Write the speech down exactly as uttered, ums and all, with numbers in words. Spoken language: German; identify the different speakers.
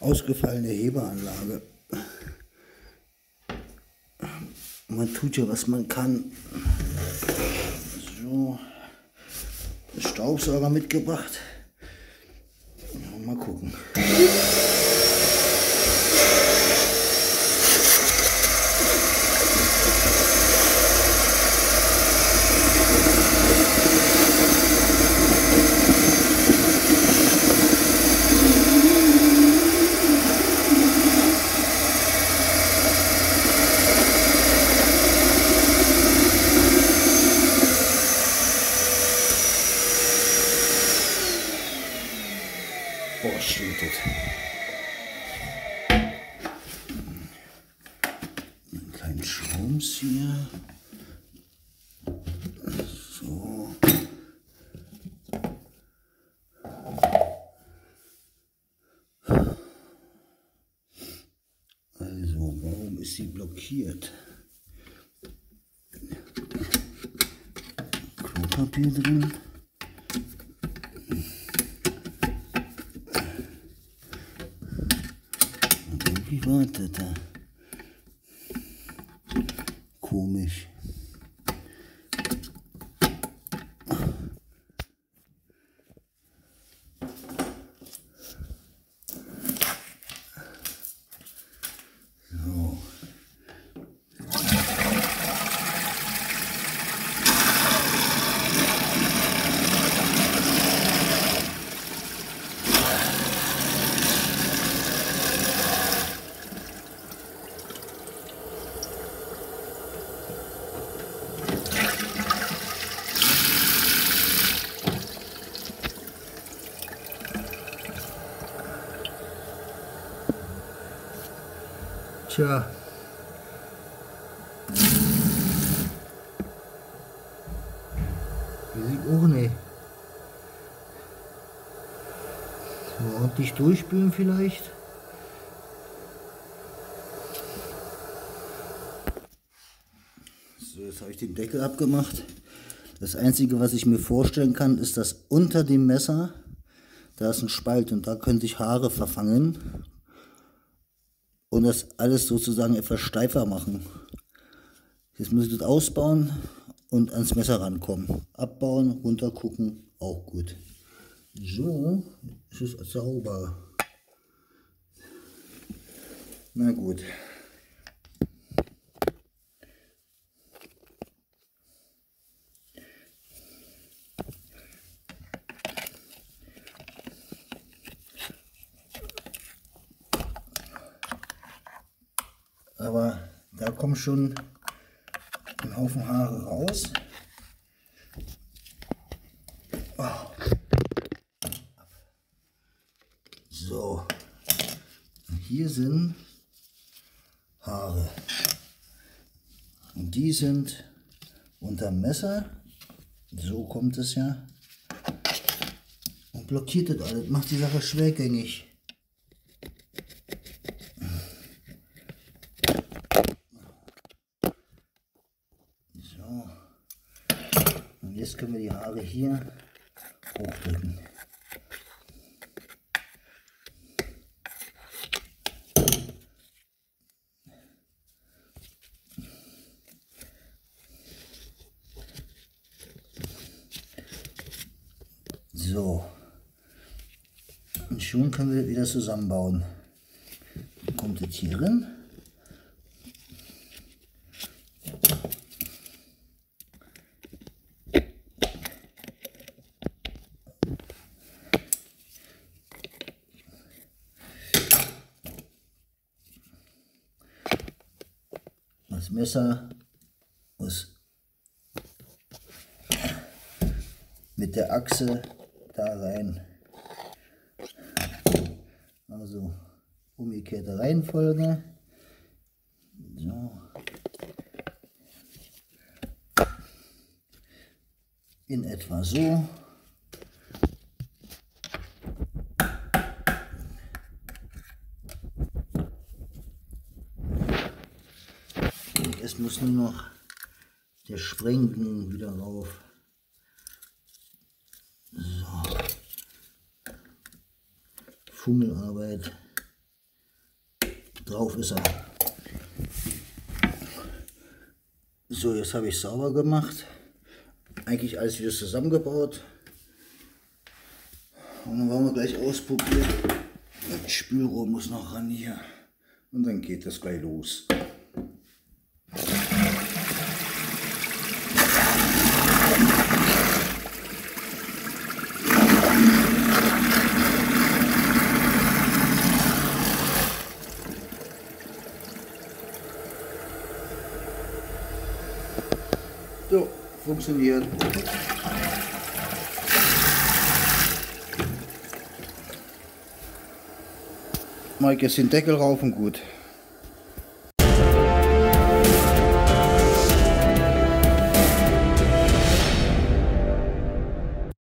Speaker 1: ausgefallene Hebeanlage. Man tut ja, was man kann. So, Staubsauger mitgebracht. Ja, mal gucken. Boah, schüttet. Einen kleinen Schraubenzieher. So. Also, warum ist sie blockiert? Klopapier drin. Wie war das da? Komisch. So. Tja. Weiß ich auch nicht. So ordentlich durchspülen vielleicht. So, jetzt habe ich den Deckel abgemacht. Das Einzige, was ich mir vorstellen kann, ist, dass unter dem Messer, da ist ein Spalt und da könnte ich Haare verfangen. Und das alles sozusagen etwas steifer machen. Jetzt muss ich das ausbauen und ans Messer rankommen. Abbauen, runter gucken, auch gut. So, es ist sauber. Na gut. Aber da kommen schon ein Haufen Haare raus. Oh. So, hier sind Haare. Und die sind unterm Messer. So kommt es ja. Und blockiert das alles, macht die Sache schwergängig. Und jetzt können wir die Haare hier hochdrücken. So. Und schon können wir wieder zusammenbauen. Dann kommt jetzt hier rein. Das Messer muss mit der Achse da rein. Also umgekehrte Reihenfolge. So. In etwa so. Es muss nur noch der Sprengknopf wieder rauf. So. Fummelarbeit. Drauf ist er. So, jetzt habe ich sauber gemacht. Eigentlich alles wieder zusammengebaut. Und dann wollen wir gleich ausprobieren. Das Spülrohr muss noch ran hier. Und dann geht das gleich los. So, funktioniert. Mach ich jetzt den Deckel rauf und gut.